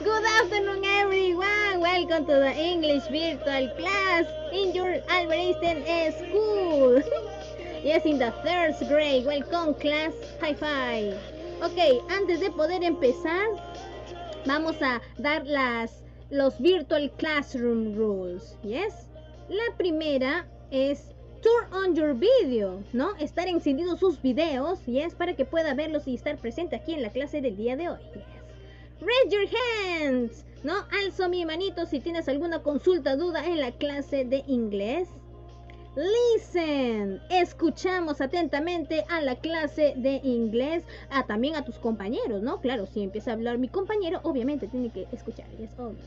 Good afternoon, everyone. Welcome to the English virtual class in your Albert Einstein School. Yes, in the third grade. Welcome, class. High five. Ok, antes de poder empezar, vamos a dar los virtual classroom rules. Yes. La primera es turn on your video, ¿no? Estar encendidos sus videos, yes, para que pueda verlos y estar presente aquí en la clase del día de hoy. Yes. Raise your hands, ¿no? Alzo mi manito si tienes alguna consulta, duda en la clase de inglés. Listen, escuchamos atentamente a la clase de inglés, también a tus compañeros, ¿no? Claro, si empieza a hablar mi compañero, obviamente tiene que escuchar, yes, obvio.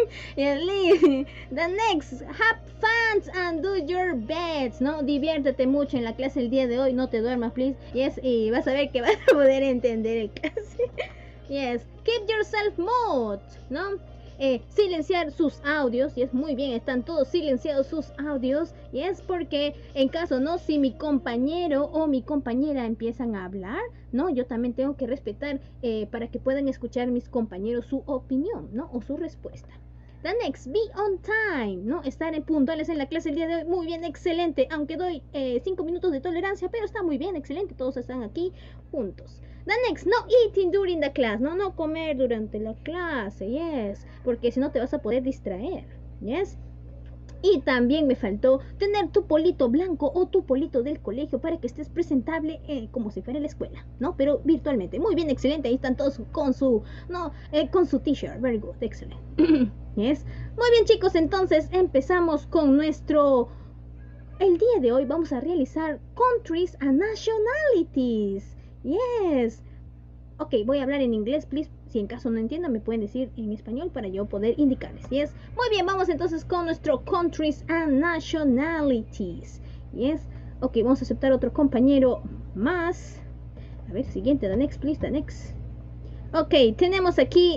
The next, have fun and do your best, ¿no? Diviértete mucho en la clase el día de hoy, no te duermas, please, yes, y vas a ver que vas a poder entender el clase. Yes, keep yourself mute, ¿no? Silenciar sus audios, y es muy bien, están todos silenciados sus audios, y es porque en caso, ¿no? Si mi compañero o mi compañera empiezan a hablar, ¿no? Yo también tengo que respetar para que puedan escuchar mis compañeros su opinión, ¿no? O su respuesta. The next, be on time, ¿no? Estar puntuales en la clase el día de hoy, muy bien, excelente, aunque doy 5 minutos de tolerancia, pero está muy bien, excelente, todos están aquí juntos. The next, no eating during the class, no comer durante la clase, yes, porque si no te vas a poder distraer, yes. Y también me faltó tener tu polito blanco o tu polito del colegio para que estés presentable como si fuera en la escuela, ¿no? Pero virtualmente. Muy bien, excelente. Ahí están todos con su, con su t-shirt. Very good, excellent. Yes. Muy bien, chicos, entonces empezamos con nuestro... El día de hoy vamos a realizar countries and nationalities. Yes. Ok, voy a hablar en inglés, please. Si en caso no entiendan, me pueden decir en español para yo poder indicarles. Yes. Muy bien, vamos entonces con nuestro countries and nationalities. Yes. Ok, vamos a aceptar otro compañero más. A ver, siguiente, the next, please, the next. Ok, tenemos aquí,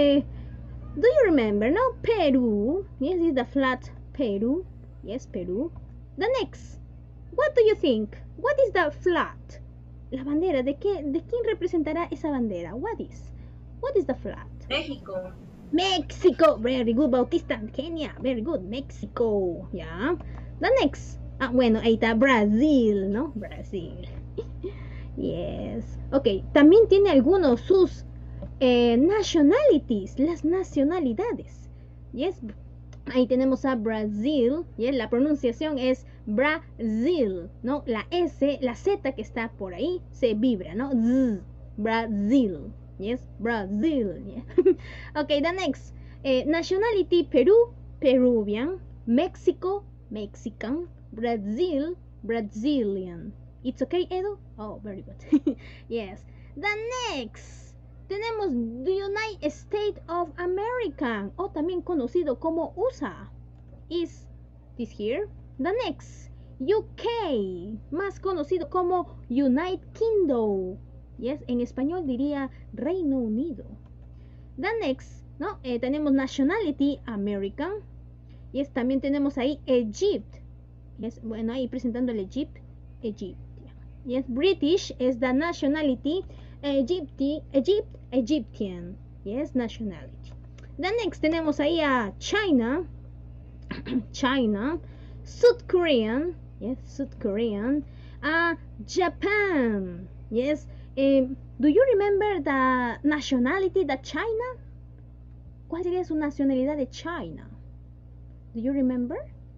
do you remember, no? Peru. Yes, is the flat Peru. Yes, Peru. The next, what do you think? What is the flag? La bandera, ¿de quién representará esa bandera? What is the flag? México. Mexico, very good, Bautista. Kenia, very good, Mexico, yeah. The next, bueno, ahí está Brasil, ¿no? Brasil. Yes. Ok, también tiene algunos sus nationalities, las nacionalidades. Yes. Ahí tenemos a Brasil, ¿sí? La pronunciación es Brasil, ¿no? La S, la Z que está por ahí se vibra, ¿no? Z, Brasil, yes, Brasil, yeah. Ok, the next, nationality Perú, Peruvian, Mexico, Mexican, Brazil, Brazilian. It's okay, Edo? Oh, very good. Yes. The next. Tenemos the United States of America, o también conocido como USA. Is this here? The next, UK, más conocido como United Kingdom. Yes, en español diría Reino Unido. The next, ¿no? Tenemos nationality American. Yes, también tenemos ahí Egypt. Yes, bueno, ahí presentando el Egypt. Yes, British es the nationality. Egyptian, yes, nationality. The next tenemos ahí a China, South Korean, yes, South Korean, Japan, yes. Do you remember the nationality de China? ¿Cuál sería su nacionalidad de China? Do you remember?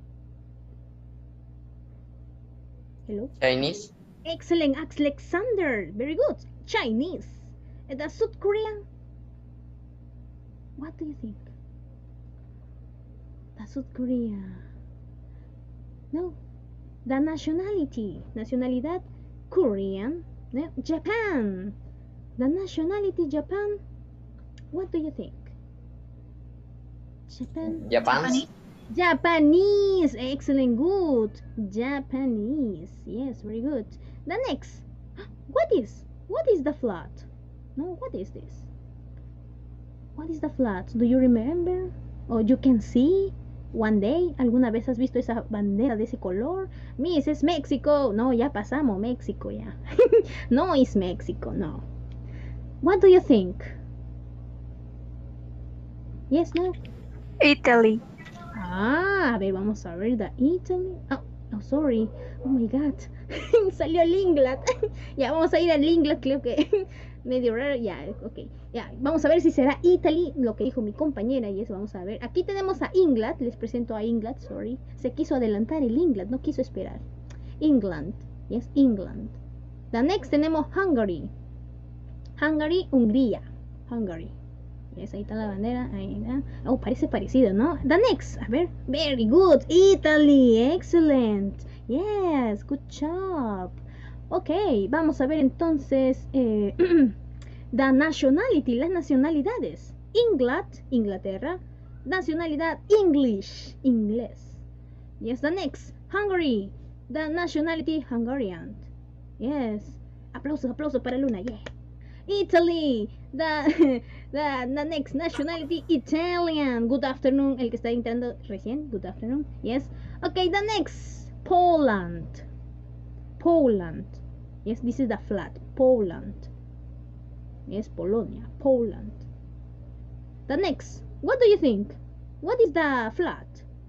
Hello? Chinese. Excellent, Alexander. Very good. Chinese. The South Korean. What do you think? The South Korea. No. The nationality. Nacionalidad Korean. No? Japan. The nationality Japan. What do you think? Japan. Japanese. Excellent. Good. Japanese. Yes, very good. The next. What is the flag? No, what is this? What is the flag? Do you remember? Or you can see one day? ¿Alguna vez has visto esa bandera de ese color? Miss, es México. No, ya pasamos México ya. No es México, no. What do you think? Yes, no. Italy. Ah, a ver, vamos a ver. The Italy. Oh, sorry. Oh my God. Salió el England. Ya, vamos a ir al England, creo que medio raro. Ya, ok. Ya, vamos a ver si será Italy, lo que dijo mi compañera, y eso vamos a ver. Aquí tenemos a England. Les presento a England, sorry. Se quiso adelantar el England, no quiso esperar. England. Yes, England. The next tenemos Hungary. Hungary, Hungría. Hungary. Yes, ahí está la bandera. Ahí está. Oh, parece parecido, ¿no? The next. A ver. Very good. Italy. Excellent. Yes, good job. Ok, vamos a ver entonces. The nationality, las nacionalidades. England, Inglaterra. Nacionalidad, English, inglés. Yes, the next. Hungary. The nationality, Hungarian. Yes. Aplausos, aplausos para Luna. Yeah. Italy, the next nationality, Italian. Good afternoon, el que está entrando recién. Good afternoon. Yes. Okay, the next, Poland. Poland. Yes, this is the flat. Poland. Yes, Polonia. Poland. The next, what do you think? What is the flat?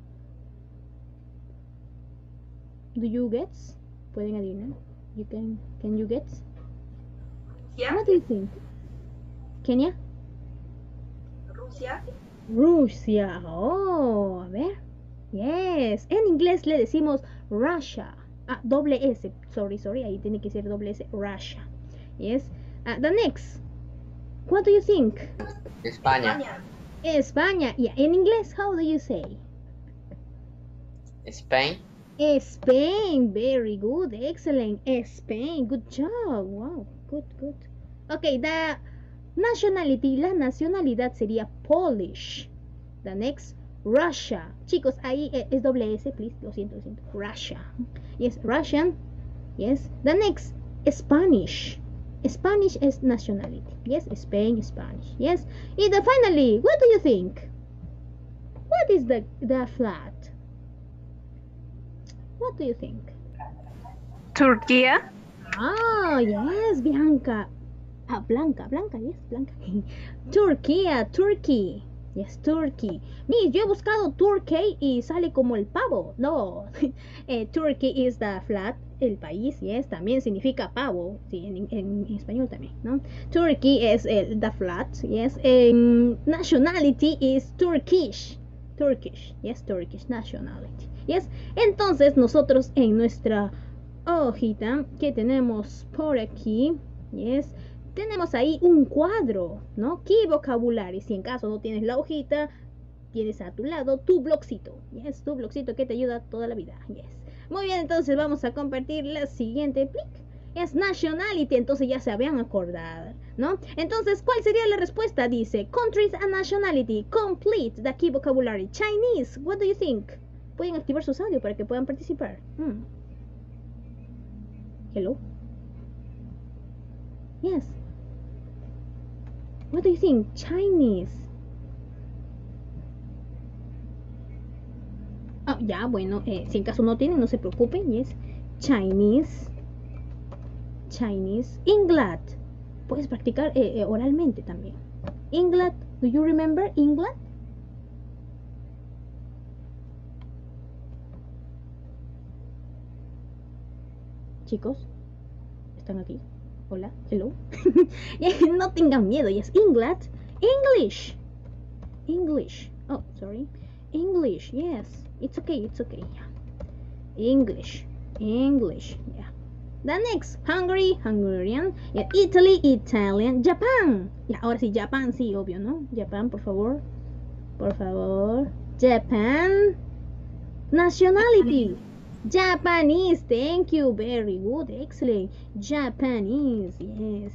Do you guess? Pueden adivinar. Can you guess? Yeah. What do you think? Kenia? Rusia. Rusia. Oh, a ver. Yes. En inglés le decimos Russia. Ah, doble S. Sorry. Ahí tiene que ser doble S. Russia. Yes. The next. What do you think? España. España. Yeah. En inglés, how do you say? Spain. Spain. Very good. Excellent. Spain. Good job. Wow. Good. Okay, the nationality, la nacionalidad sería Polish. The next, Russia. Chicos, ahí es doble S, please. Lo siento. Russia. Yes, Russian. Yes. The next, Spanish. Spanish is nationality. Yes, Spain, Spanish. Yes. And finally, what do you think? What is the flag? What do you think? Turkey. Ah, yes, Bianca. Ah, Blanca, yes, Blanca. Turkey. Yes, Turkey. Miss, yo he buscado Turkey y sale como el pavo. No, Turkey is the flag, el país, yes, también significa pavo. Sí, en español también, ¿no? Turkey es the flag, yes. Nationality is Turkish. Yes, Turkish nationality. Yes, entonces nosotros en nuestra hojita que tenemos por aquí, yes, tenemos ahí un cuadro, ¿no? Key vocabulary. Si en caso no tienes la hojita, tienes a tu lado tu blogcito, yes, tu blogcito que te ayuda toda la vida, yes. Muy bien, entonces vamos a compartir la siguiente plic. Es nationality, entonces ya se habían acordado, ¿no? Entonces, ¿cuál sería la respuesta? Dice, countries and nationality, complete the key vocabulary. Chinese, what do you think? Pueden activar sus audio para que puedan participar. Hello? Yes. What do you think? Chinese. Oh, ya, bueno, si en caso no tienen, no se preocupen. Yes. Chinese. England. Puedes practicar oralmente también. England. Do you remember England? Chicos, ¿están aquí? Hola, hello. No tengan miedo, yes. England. English. Oh, sorry. English, yes. It's okay. Yeah. English. Yeah. The next, Hungary, Hungarian. Yeah. Italy, Italian. Japan. Yeah, ahora sí, Japan, sí, obvio, ¿no? Japan, por favor. Japan. Nationality. Japanese, thank you, very good, excellent. Japanese, yes.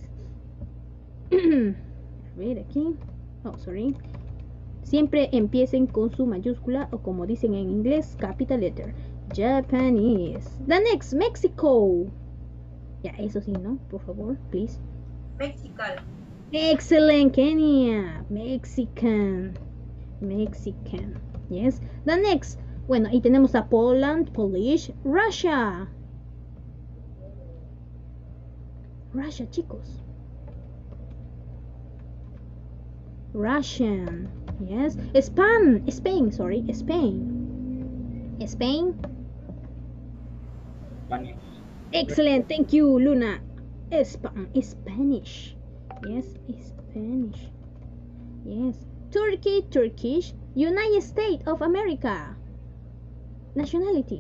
A ver aquí. Oh, sorry. Siempre empiecen con su mayúscula o como dicen en inglés, capital letter. Japanese. The next, Mexico. Ya, eso sí, ¿no? Por favor, please. Mexican. Excellent, Kenia. Mexican. Yes. The next. Bueno, ahí tenemos a Poland, Polish, Russia. Russia, chicos. Russian. Yes. Spain, sorry. Spain. Spanish. Excellent. Thank you, Luna. Spanish. Yes, Spanish. Yes. Turkey, Turkish. United States of America. Nationality.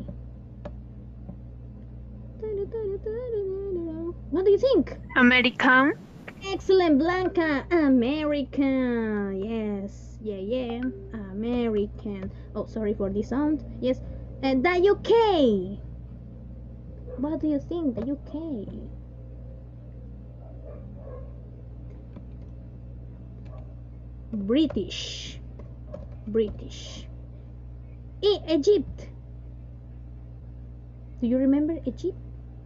What do you think? American. Excellent, Blanca. American. Yes. Yeah. American. Oh, sorry for the sound. Yes. And the UK. What do you think? The UK. British. Egypt. Do you remember Egypt?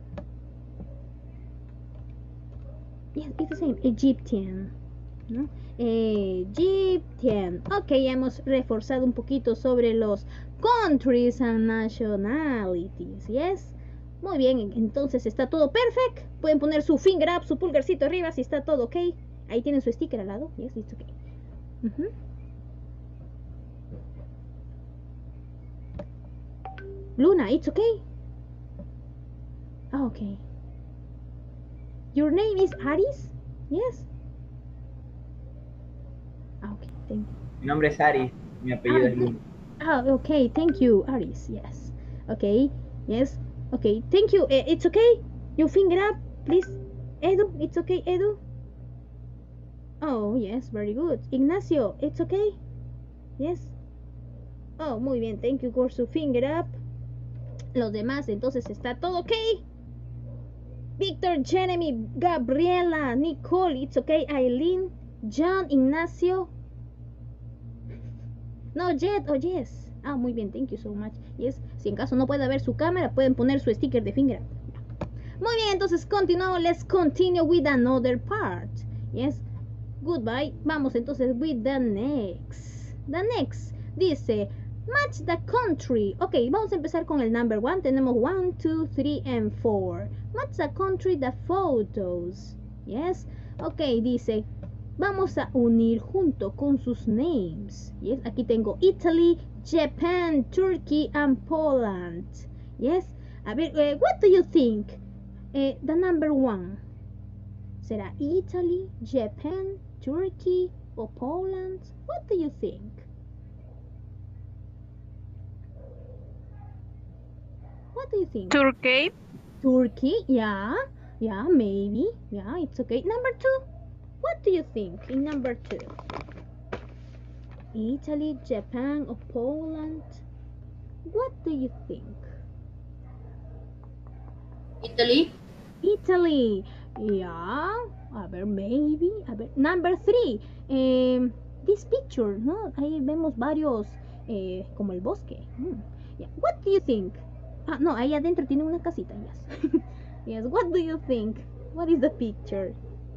Yes, it's the same. Egyptian. ¿No? Egyptian. Ok, ya hemos reforzado un poquito sobre los countries and nationalities. Yes. Muy bien, entonces está todo perfecto. Pueden poner su finger up, su pulgarcito arriba si está todo ok. Ahí tienen su sticker al lado. Yes, it's okay. Luna, it's okay. Okay. Your name is Aris? Yes. Okay, thank you. Mi nombre es Aris, mi apellido es Luna. Okay, thank you, Aris. Yes. Okay, yes. Okay, thank you. It's okay. Your finger up, please. Edu, it's okay, Edu. Oh, yes, very good. Ignacio, it's okay? Yes. Oh, muy bien, thank you for su finger up. Los demás, entonces está todo ok. Victor, Jeremy, Gabriela, Nicole, it's okay. Eileen, John, Ignacio. No, Jet, oh yes. Ah, muy bien, thank you so much. Yes, si en caso no puede ver su cámara, pueden poner su sticker de finger up. Muy bien, entonces continuamos. Let's continue with another part. Yes, goodbye. Vamos entonces with the next. The next dice match the country. Ok, vamos a empezar con el number 1. Tenemos 1, 2, 3 and 4. Match the country, the photos. Yes, ok, dice vamos a unir junto con sus names. Yes, aquí tengo Italy, Japan, Turkey and Poland. Yes, a ver, what do you think? The number 1 será Italy, Japan, Turkey or Poland? What do you think? What do you think? Turkey. Turkey, yeah, maybe, yeah, it's okay. Number 2, what do you think in number 2? Italy, Japan or Poland? What do you think? Italy. Italy, yeah, a ver, maybe, a ver. Number 3, this picture, ¿no? Ahí vemos varios, como el bosque. Yeah. What do you think? Ah, no, ahí adentro tiene una casita, yes. Yes, what do you think? What is the picture?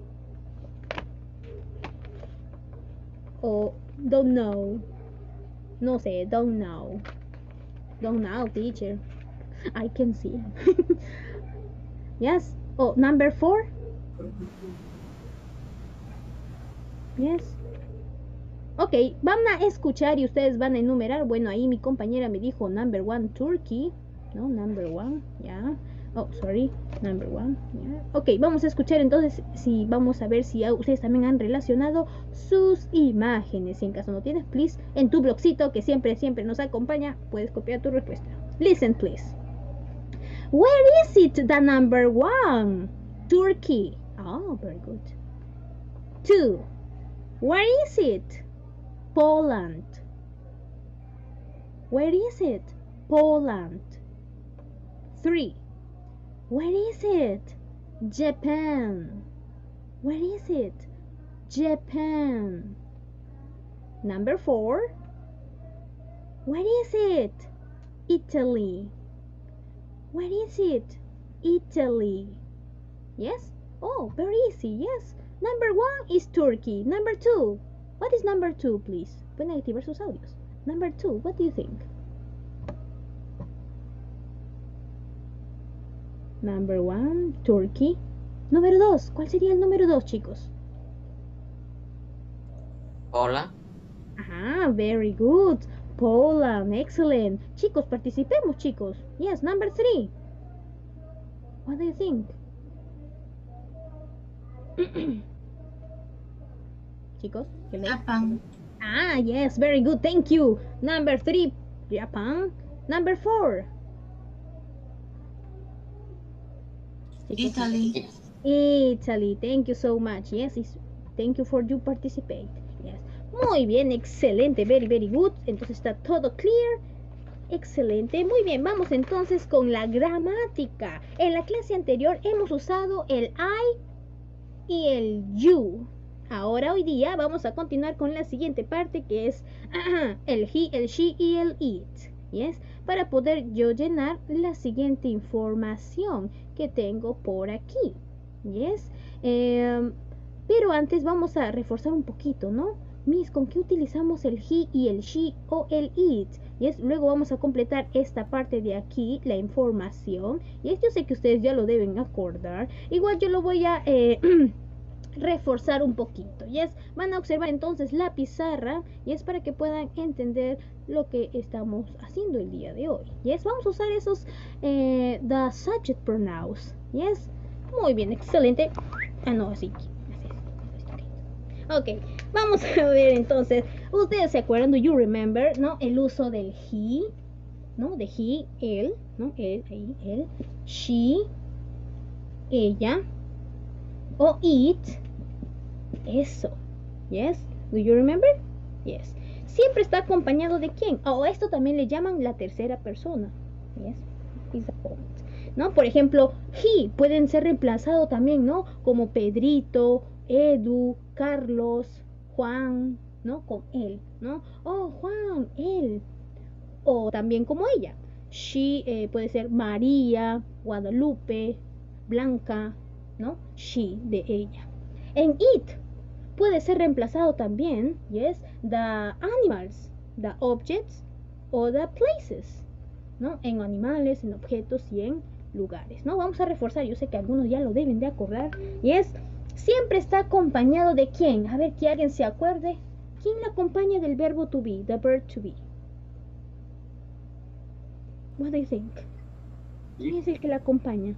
Oh, don't know. No sé, don't know. Don't know, teacher. I can see. Yes. Oh, number 4? Yes. Ok, van a escuchar y ustedes van a enumerar. Bueno, ahí mi compañera me dijo number 1 Turkey. No, number 1, yeah. Oh, sorry, number 1, yeah. Ok, vamos a escuchar entonces, si vamos a ver si ustedes también han relacionado sus imágenes. Si en caso no tienes, please, en tu blogcito que siempre nos acompaña, puedes copiar tu respuesta. Listen, please. Where is it, the number 1? Turkey. Oh, very good. 2. Where is it? Poland. Where is it? Poland. 3. Where is it? Japan. Where is it? Japan. Number 4. Where is it? Italy. Where is it? Italy. Yes? Oh, very easy, yes. Number 1 is Turkey. Number 2. What is number 2, please? Pueden activar sus audios. Number 2, what do you think? Number 1, Turkey. Número 2, ¿cuál sería el número 2, chicos? Hola. Ajá, Very good. Poland, excellent. Chicos, participemos, chicos. Yes, number 3. What do you think? Chicos, ¿qué leen? Japan. Ah, yes, very good, thank you. Number 3, Japan. Number 4. Chicos, Italy. Italy, thank you so much. Yes, thank you for you participate. Yes. Muy bien, excelente, very, very good. Entonces está todo clear. Excelente, muy bien, vamos entonces con la gramática. En la clase anterior hemos usado el I y el you. Ahora hoy día vamos a continuar con la siguiente parte que es el he, el she y el it. Yes, para poder yo llenar la siguiente información que tengo por aquí. Yes, pero antes vamos a reforzar un poquito, ¿no? Miss, ¿con qué utilizamos el he y el she o el it? Yes, luego vamos a completar esta parte de aquí, la información. Yes, yo sé que ustedes ya lo deben acordar. Igual yo lo voy a reforzar un poquito. Yes, van a observar entonces la pizarra y es para que puedan entender lo que estamos haciendo el día de hoy. Yes, vamos a usar esos the subject pronouns. Yes, muy bien, excelente. Ah, no, así. Ok, vamos a ver entonces. Ustedes se acuerdan, do you remember, ¿no? El uso del he, ¿no? De he, él, ¿no? Él, ahí, él. She, ella. O it, eso. Yes, do you remember? Yes. Siempre está acompañado de quién. O esto también le llaman la tercera persona. Yes, is the point. ¿No? Por ejemplo, he pueden ser reemplazados también, ¿no? Como Pedrito, Edu, Carlos, Juan, ¿no? Con él, ¿no? Oh, Juan, él. O también como ella. She puede ser María, Guadalupe, Blanca, ¿no? She, de ella. En it puede ser reemplazado también, yes, the animals, the objects o the places, ¿no? En animales, en objetos y en lugares, ¿no? Vamos a reforzar, yo sé que algunos ya lo deben de acordar, yes. Siempre está acompañado de quién. A ver que alguien se acuerde. ¿Quién la acompaña del verbo to be? The verb to be. What do you think? ¿Quién es el que la acompaña?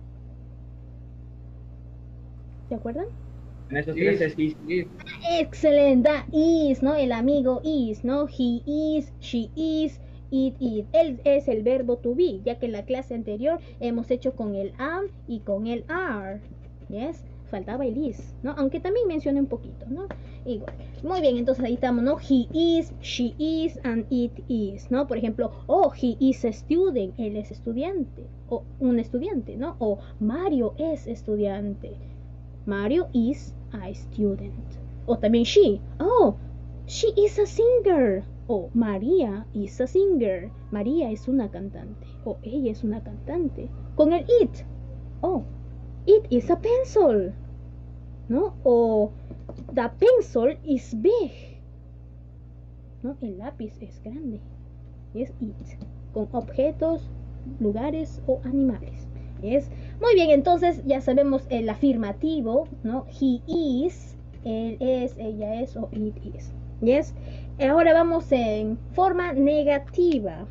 ¿Se acuerdan? En esos tres es Excelente. That is, ¿no? El amigo is, ¿no? He is, she is, it is. Él es el verbo to be, ya que en la clase anterior hemos hecho con el am y con el are. Yes. Faltaba el is, ¿no? Aunque también mencioné un poquito, ¿no? Igual. Muy bien, entonces ahí estamos, ¿no? He is, she is, and it is, ¿no? Por ejemplo, oh, he is a student, él es estudiante, o un estudiante, ¿no? O Mario es estudiante, Mario is a student. O también she, oh, she is a singer, o María is a singer, María es una cantante, o ella es una cantante. Con el it, oh, it is a pencil, ¿no? O the pencil is big, ¿no? El lápiz es grande. Es it. Con objetos, lugares o animales. ¿Es? Muy bien, entonces ya sabemos el afirmativo, ¿no? He is, él es, ella es o it is. ¿Yes? Ahora vamos en forma negativa.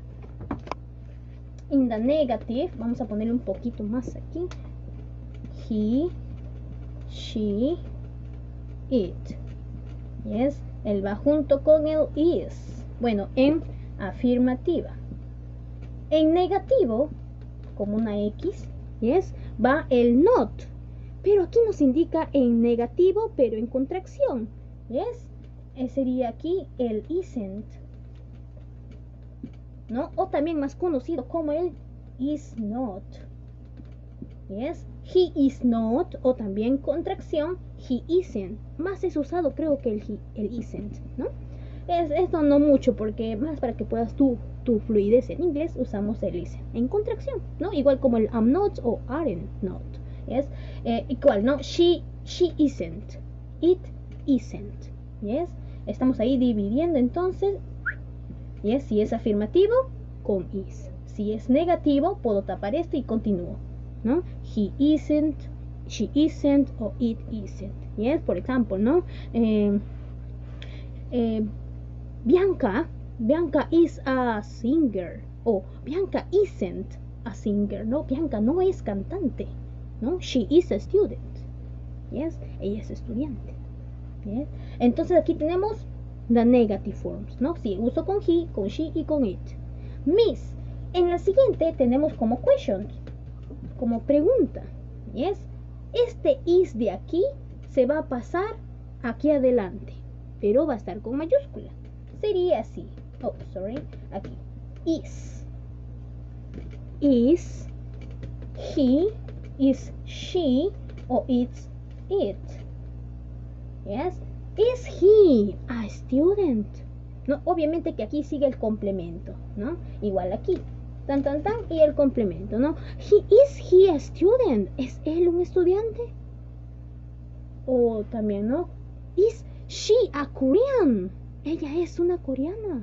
In the negative, vamos a ponerle un poquito más aquí. He, she, it. Yes, él va junto con el is. Bueno, en afirmativa. En negativo, como una X, yes, va el not. Pero aquí nos indica en negativo, pero en contracción. Yes, sería aquí el isn't, ¿no? O también más conocido como el is not. Yes, he is not, o también contracción, he isn't. Más es usado creo que el isn't, ¿no? Esto no mucho, porque más para que puedas tu fluidez en inglés usamos el isn't en contracción, ¿no? Igual como el am not o aren't not. Yes, igual, ¿no? She isn't, it isn't. Yes, estamos ahí dividiendo entonces. Yes, si es afirmativo, con is. Si es negativo, puedo tapar esto y continúo, ¿no? He isn't, she isn't o it isn't. Yes, por ejemplo, ¿no? Bianca is a singer. O Bianca isn't a singer. No, Bianca no es cantante. No, she is a student. Yes, ella es estudiante. Yes. Entonces aquí tenemos the negative forms, ¿no? Sí, uso con he, con she y con it. Miss. En la siguiente tenemos como question, como pregunta. Yes. Este is de aquí se va a pasar aquí adelante, pero va a estar con mayúscula. Sería así. Oh, sorry. Aquí. Is. Is he, is she, o it's it. Yes. Is he a student? No, obviamente que aquí sigue el complemento, ¿no? Igual aquí. Tan, tan, tan, y el complemento, ¿no? Is he a student? ¿Es él un estudiante? O también, ¿no? Is she a Korean? Ella es una coreana.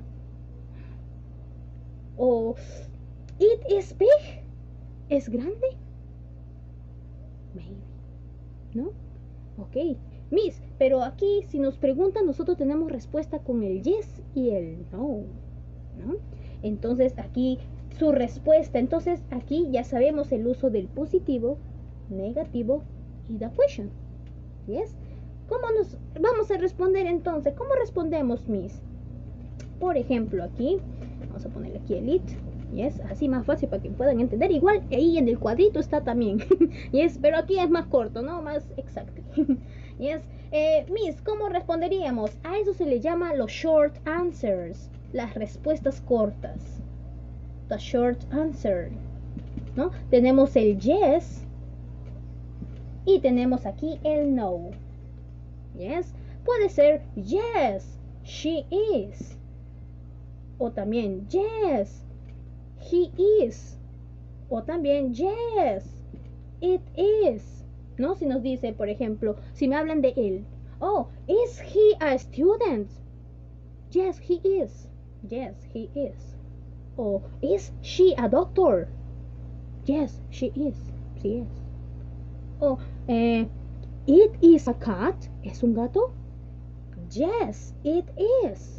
O it is big. ¿Es grande? Maybe. ¿No? Ok. Miss, pero aquí si nos preguntan nosotros tenemos respuesta con el yes y el no. ¿No? Entonces aquí su respuesta. Entonces aquí ya sabemos el uso del positivo, negativo y the question. ¿Yes? ¿Cómo nos vamos a responder entonces? ¿Cómo respondemos, Miss? Por ejemplo, aquí, vamos a ponerle aquí el it. Yes, así más fácil para que puedan entender. Igual ahí en el cuadrito está también. Yes, pero aquí es más corto, ¿no? Más exacto. Yes. Miss, ¿cómo responderíamos? A eso se le llama los short answers, las respuestas cortas. The short answer, ¿no? Tenemos el yes y tenemos aquí el no. Yes. Puede ser yes, she is. O también yes, he is. O también yes, it is. ¿No? Si nos dice, por ejemplo, si me hablan de él. Oh, is he a student? Yes, he is. Yes, he is. O is she a doctor? Yes, she is. She is. O it is a cat. ¿Es un gato? Yes, it is.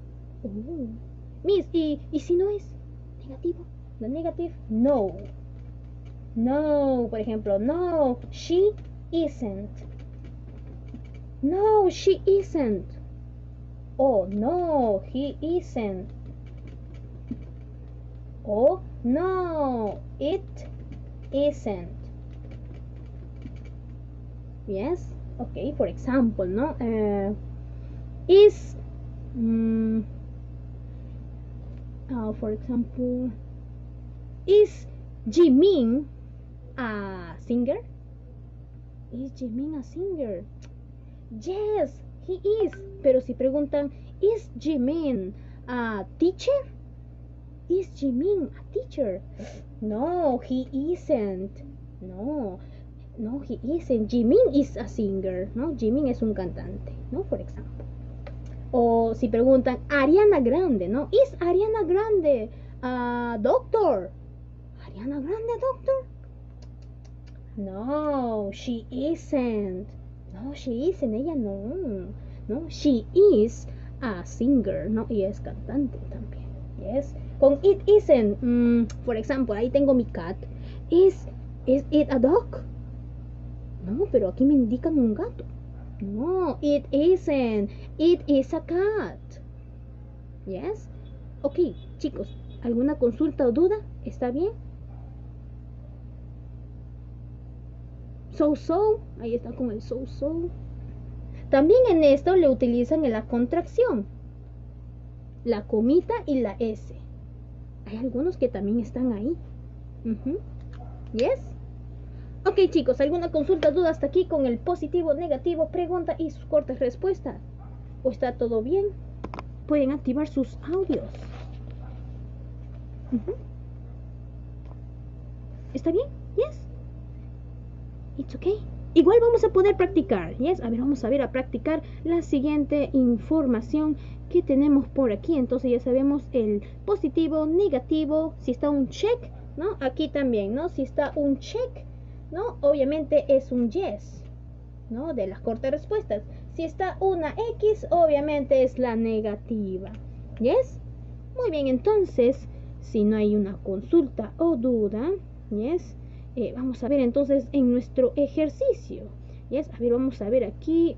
Miss, ¿y si no es negativo? The negative, no. No, por ejemplo, no, she isn't. No, she isn't. Oh, no, he isn't. Oh, no, it isn't. Yes, okay, for example, ¿no? Is, for example, is Jimin a singer? Is Jimin a singer? Yes, he is. Pero si preguntan, is Jimin a teacher? Is Jimin a teacher? No, he isn't. No, he isn't. Jimin is a singer, ¿no? Jimin es un cantante, ¿no? Por ejemplo. O si preguntan, Ariana Grande, ¿no? Is Ariana Grande a doctor? Ariana Grande a doctor? No, she isn't. No, she isn't. Ella no. No, she is a singer, ¿no? Y es cantante también. Yes. Con it isn't, por ejemplo, ahí tengo mi cat. Is it a dog? No, pero aquí me indican un gato. No, it isn't. It is a cat. Yes. Ok, chicos, ¿alguna consulta o duda? ¿Está bien? So, ahí está con el so. También en esto le utilizan en la contracción, la comita y la S. Hay algunos que también están ahí. Yes. Ok, chicos, ¿alguna consulta, duda hasta aquí con el positivo, negativo, pregunta y sus cortas respuestas? ¿O está todo bien? Pueden activar sus audios. ¿Está bien? Yes. It's okay. Igual vamos a poder practicar, yes. A ver, vamos a ver a practicar la siguiente información que tenemos por aquí. Entonces ya sabemos el positivo, negativo, si está un check, ¿no? Aquí también, ¿no? Si está un check, ¿no? Obviamente es un yes, ¿no? De las cortas respuestas. Si está una X, obviamente es la negativa. Yes. Muy bien, entonces, si no hay una consulta o duda, yes, vamos a ver entonces en nuestro ejercicio. Yes, a ver, vamos a ver aquí.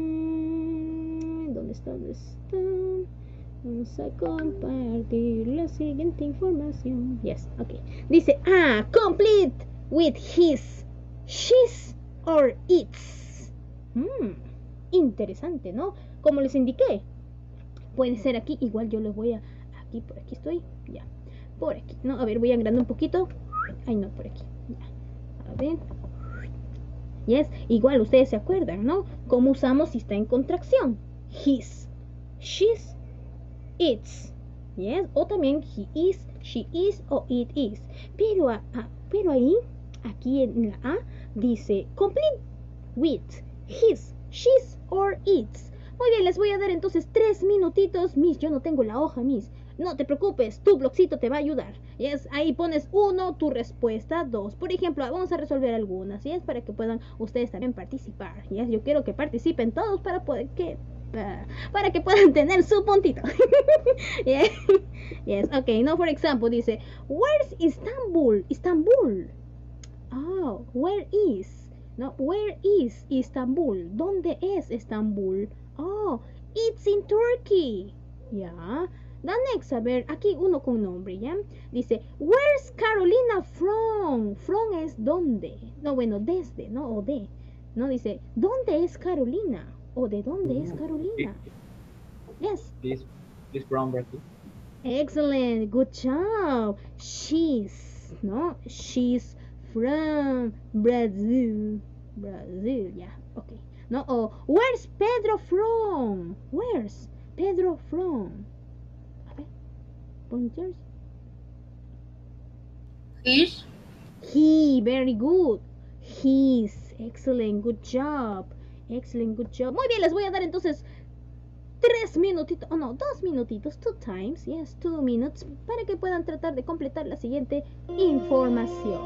¿Dónde está? ¿Dónde está? Vamos a compartir la siguiente información. Yes, ok. Dice, complete with his, she's or its. Interesante, ¿no? Como les indiqué, puede ser aquí, igual yo les voy a... Aquí, por aquí estoy, ya. Por aquí, ¿no? A ver, voy agrandando un poquito. Ay, no, por aquí, ya. A ver. Yes, igual ustedes se acuerdan, ¿no? ¿Cómo usamos si está en contracción? His, she's, its. Yes, o también he is, she is o it is. Pero ahí, aquí en la A, dice complete with his, she's or its. Muy bien, les voy a dar entonces 3 minutitos. Miss, yo no tengo la hoja, Miss. No te preocupes, tu blogcito te va a ayudar. Yes, ahí pones 1, tu respuesta 2. Por ejemplo, vamos a resolver algunas, ¿yes? Para que puedan ustedes también participar. Yes, yo quiero que participen todos para poder para que puedan tener su puntito. Yes, yes, ok. No, for example, dice, where's Istanbul? Istanbul. Oh, where is? No, where is Istanbul? ¿Dónde es Estambul? Oh, it's in Turkey. Ya. The next, a ver, aquí uno con nombre, ¿ya? Dice, where's Carolina from? From es dónde. No, bueno, desde, ¿no? O de. No, dice, ¿dónde es Carolina? O de dónde es Carolina. Yes. She's from Brazil. Excellent. Good job. She's, ¿no? She's from Brazil. Brazil, yeah. Okay. No, oh, where's Pedro from? Where's Pedro from? A ver, volunteers. His. He, very good. His, excellent, good job. Excellent, good job. Muy bien, les voy a dar entonces 3 minutitos, oh no, 2 minutitos, 2 times, yes, 2 minutes, para que puedan tratar de completar la siguiente información.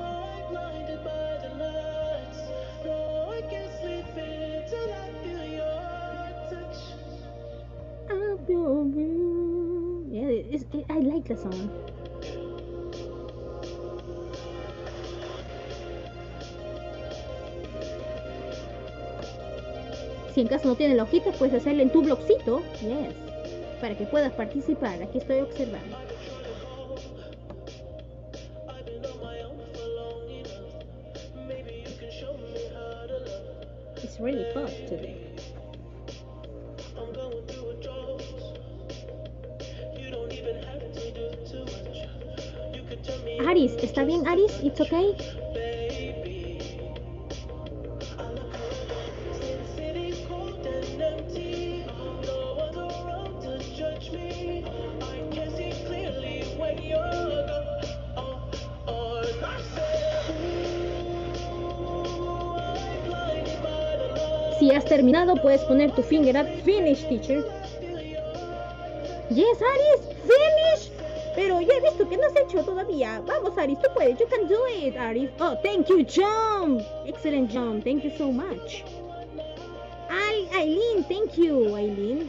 Yeah, I like the song. Si en caso no tienes la hojita, puedes hacerle en tu blogcito, yes, para que puedas participar. Aquí estoy observando. It's really hot today. Aris, ¿está bien, Aris? It's okay. Si has terminado, puedes poner tu finger at finish, teacher. Yes, Aris, finish. Pero yo he visto que no has hecho todavía. Vamos, Aris, tú puedes. You can do it, Aris. Oh, thank you, John. Excellent, John. Thank you so much. Aileen, thank you, Aileen.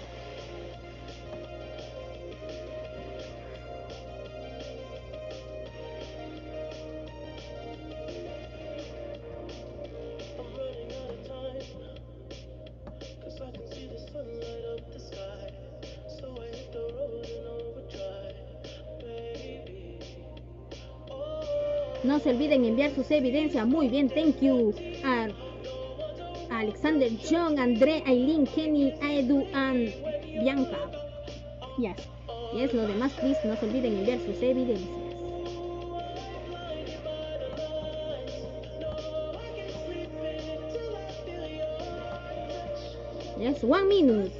No se olviden enviar sus evidencias. Muy bien, thank you. Alexander, John, André, Aileen, Kenny, Edu, and Bianca. Yes. Yes, lo demás, please, no se olviden enviar sus evidencias. Yes, 1 minute.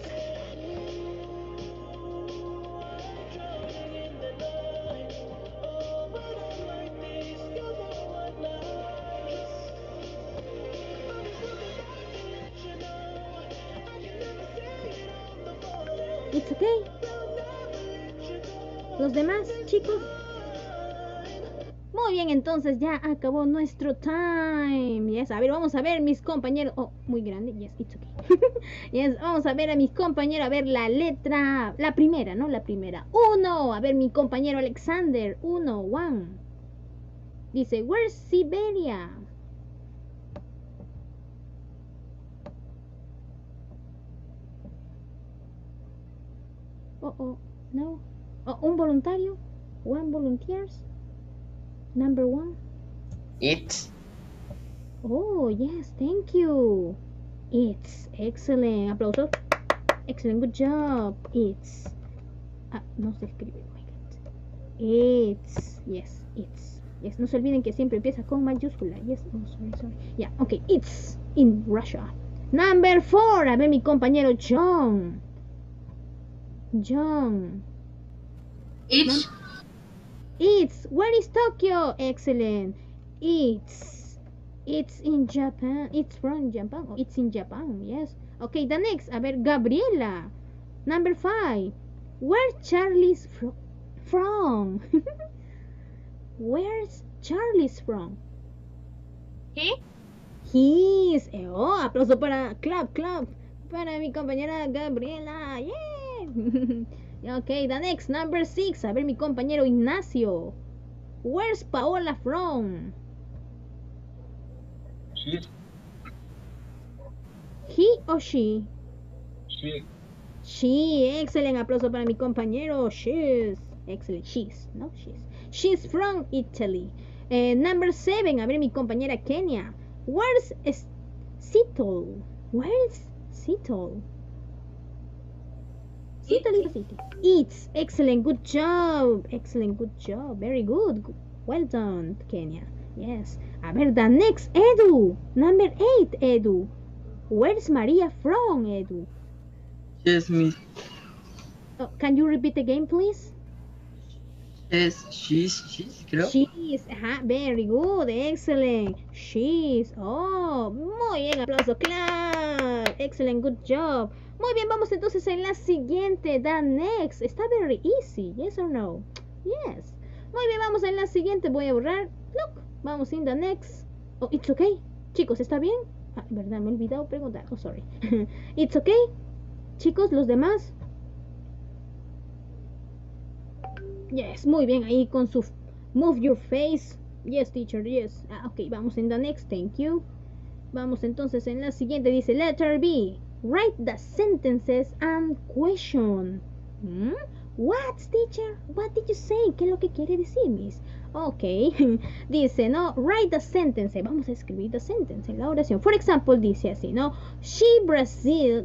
It's okay. Los demás, chicos. Muy bien, entonces ya acabó nuestro time. Yes, a ver, vamos a ver mis compañeros. Oh, muy grande. Yes, it's okay. Yes, vamos a ver a mis compañeros, a ver la letra, la primera, ¿no? La primera. Uno, a ver mi compañero Alexander. Uno, one. Dice, where's Siberia? Oh, no. Oh, un voluntario. One volunteers. Number one. It. Oh, yes, thank you. It's excellent. Aplausos. Excellent, good job. It's. Ah, no se escribe. Oh my God. It's. Yes, it's. Yes, no se olviden que siempre empieza con mayúscula. Yes, oh, sorry. Yeah, okay, it's in Russia. Number 4. A ver, mi compañero John. John. It's. It's. Where is Tokyo? Excellent. It's in Japan. It's from Japan. Oh, it's in Japan. Yes. Okay, the next. A ver, Gabriela. Number 5. Where Charlie's from? Where's Charlie's from? He. He's. Oh, aplauso para clap. Para mi compañera Gabriela. Yeah. Okay, the next. Number 6. A ver, mi compañero Ignacio. Where's Paola from? She's. He or she? She. She. Excellent. Aplauso para mi compañero. She's. Excellent. She's from Italy. Number 7. A ver, mi compañera Kenia. Where's Seattle? Where's Seattle? Seattle is a city. It's. Excellent. Good job. Very good. Well done, Kenya. Yes. A ver, the next. Edu. Number 8, Edu. Where's Maria from, Edu? Yes, miss. Oh, can you repeat again, please? Yes, she's, creo. She's. Very good. Excellent. She's. Oh, muy bien. Aplauso. Clap. Excellent. Good job. Muy bien, vamos entonces en la siguiente. The next. Está very easy. Yes or no? Yes. Muy bien, vamos en la siguiente. Voy a borrar. Look. Vamos in the next. Oh, it's okay. Chicos, ¿está bien? Ah, verdad, me he olvidado preguntar. Oh, sorry. It's okay. Chicos, los demás. Yes, muy bien. Ahí con su move your face. Yes, teacher, yes. Ok, vamos en the next. Thank you. Vamos entonces en la siguiente. Dice letter B. Write the sentences and question. What, teacher? What did you say? ¿Qué es lo que quiere decir, miss? Ok. Dice, ¿no? Write the sentence. Vamos a escribir the sentence en la oración. For example, dice así, ¿no? She Brazil,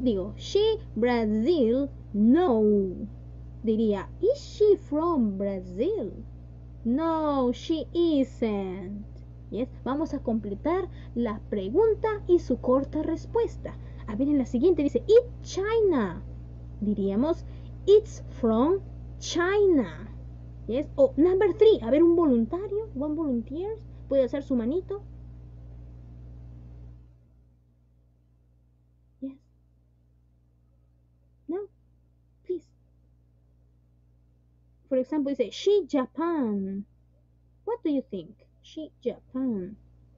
no. Diría, is she from Brazil? No, she isn't. Yes. Vamos a completar la pregunta y su corta respuesta. A ver, en la siguiente dice, it's China. Diríamos, it's from China. Yes. O number 3. A ver, un voluntario, one volunteer, puede hacer su manito. Yes. No, please. For example, dice, she Japan. What do you think? She Japan.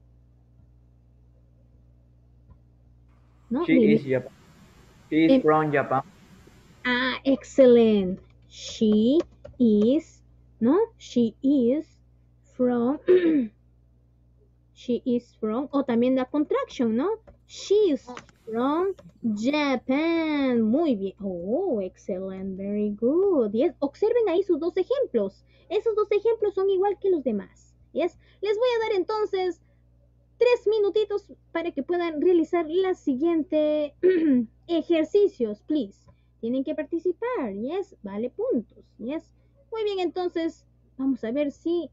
No, She is Japan. She is from Japan. Ah, excellent. She is, no? She is from, she is from, o también la contraction, ¿no? She is from Japan. Muy bien. Oh, excellent. Very good. Yes. Observen ahí sus dos ejemplos. Esos dos ejemplos son igual que los demás. Yes. Les voy a dar entonces 3 minutitos para que puedan realizar la siguiente ejercicios, please. Tienen que participar, yes, vale puntos, yes. Muy bien, entonces, vamos a ver si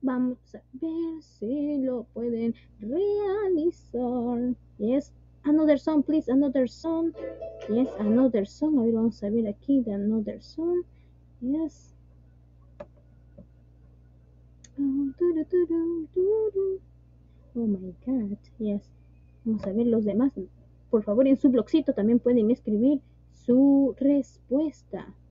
lo pueden realizar. Yes, another song, please, another song. Yes, another song. A ver, vamos a ver aquí, the another song. Yes. Oh my God, yes. Vamos a ver los demás. Por favor, en su blogcito también pueden escribir su respuesta.